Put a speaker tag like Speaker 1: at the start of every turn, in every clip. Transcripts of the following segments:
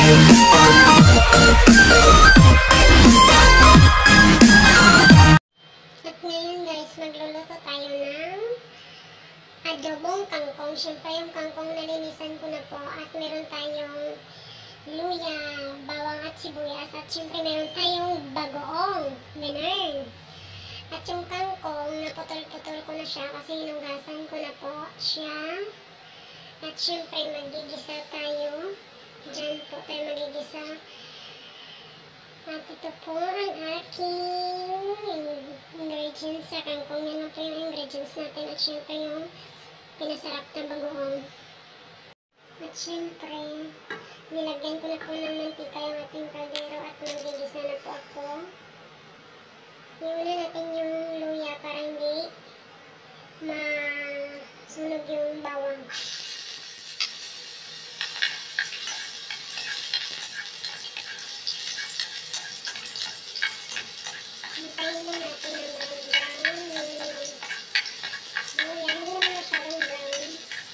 Speaker 1: At ngayon guys, magluluto tayo ng adobong kangkong. Siyempre yung kangkong nalinisan ko na po. At meron tayong luya, bawang at sibuyas. At siyempre meron tayong bagoong. Ganun. At yung kangkong, naputol-putol ko na siya kasi hinugasan ko na po siya. At siyempre magigisa tayo. Diyan po tayo magigisa. At ito po ang aking ingredients sa kangkong. Yan lang po yung ingredients natin. At syempre yung pinasarap na bagoong. At syempre, nilagyan ko na po ng mantika yung ating kaldero at magigisa na po ako. Iuna natin yung luya para hindi masunog yung bawang. Hintayin na natin ng brown-brown yung luya. Hindi naman masyadong brown.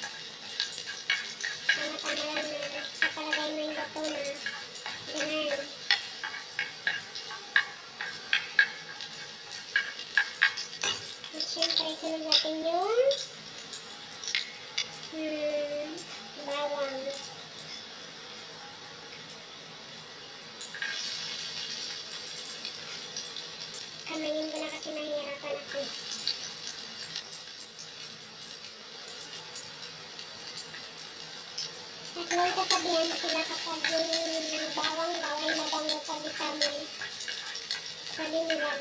Speaker 1: Tama-tama lang na sa palagay mo yung bato na. Ganun. At syempre, sunod natin yung bawang. Kamayin ko na kasi mahirapan ako. At huwag kasabihan sila kapag yung ng bawang bawal mabango pag mo. Sabi nila,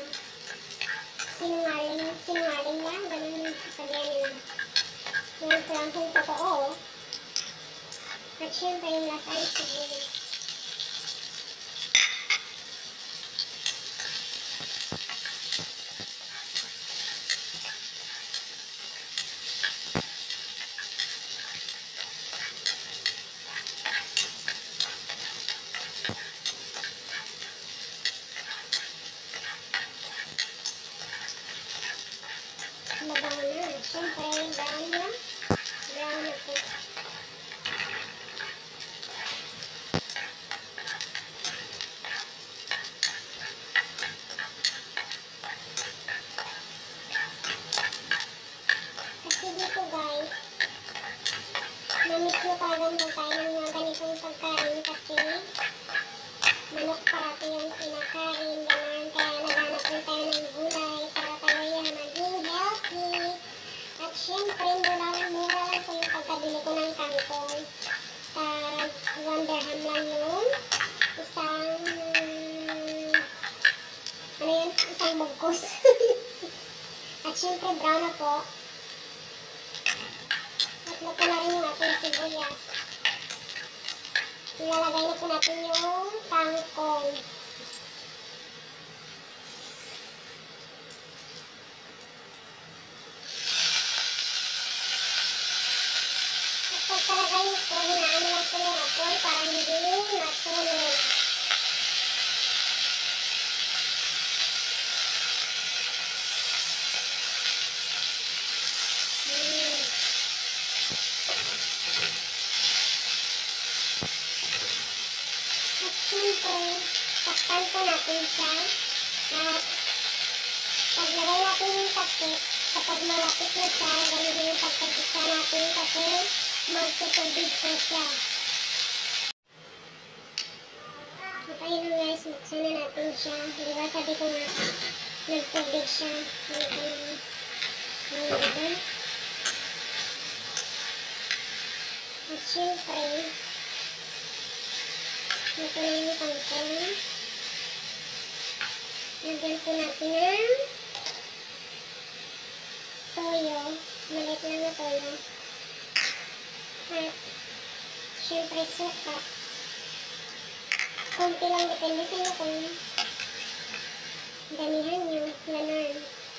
Speaker 1: sinungaling lang, ganun sasabihan nila. Ngayon ko lang kung totoo. At syempre yung lasa ay sibuyas. Mabango na. Siyempre, brown na. Brown na po. Kasi dito guys, namiss na parang kung tayo ng mga ganitong pagkain kasi manok parati yung kinakain, gano'n. Kaya naghanap din tayo ng gulay para tayo yan maging healthy. At syempre, mura lang po yung pagkabili ko ng kangkong. Tag 1 dirham lang yung isang bugkos. At syempre, brown na po. At luto na rin yung ating sibuyas. Ilalagay na po natin yung kangkong. At pagkalagay po, hinaan lang po yung apoy para hindi masunog. At siyempre, takpan po natin siya. At paglagay natin yung takip, kapag malapit na siya, ganun yung pagkagisa natin kasi magtutubig po siya. At ayun na guys, buksan na natin siya. Diba sabi ko nga, nagtubig siya. At siyempre, ito na yung kangkong. Lagyan po natin ng toyo. Maliit lang na toyo. At syempre suka. Konti lang, depende sa inyo kung damihan nyo. Ganun.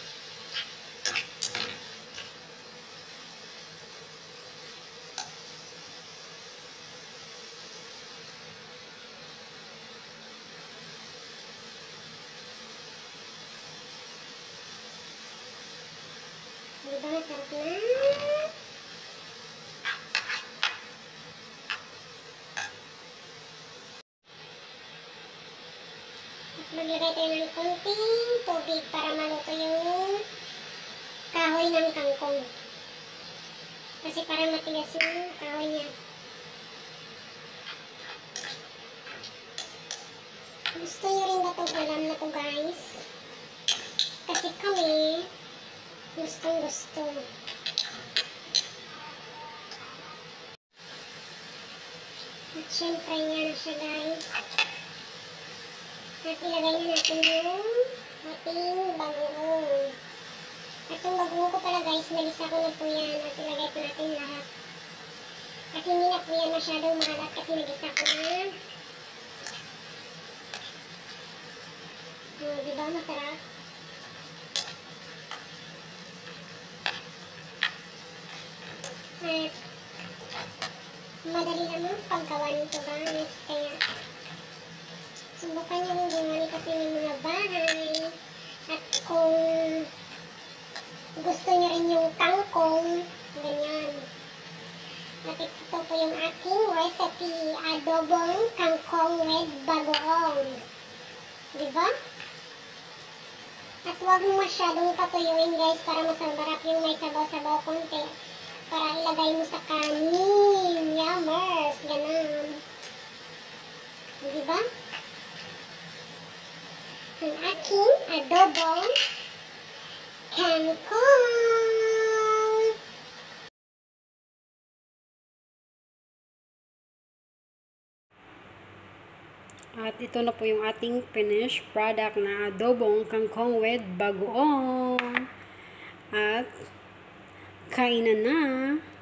Speaker 1: Diba, sarap na. Maglagay tayo ng konting tubig para maluto yung kahoy ng kangkong. Kasi parang matigas yung kahoy niya. Gusto nyo rin ba itong ulam na to guys? Kasi kami, gustong gusto. At syempre nga na siya guys. At ilagay na natin yung ating bagoong. At yung bagoong ko pala guys, nalisa ko na po yan. At ilagay po natin lahat. Kasi hindi na po yan masyadong mahalat kasi nagisa ko na. Diba masarap? At madali naman paggawa nito guys. Kaya subukan nyo yung gawin kasi may mga bahay. At kung gusto nyo rin yung kangkong, ganyan. At ito po yung aking recipe, adobong kangkong with bagoong. Diba? At huwag masyadong patuyuin guys para masarap yung may sabaw-sabaw konti. Para ilagay mo sa kanin. Yummers! Ganun. Diba? Ang aking adobong kangkong.
Speaker 2: At ito na po yung ating finished product na adobong kangkong with bagoong. At kainan na!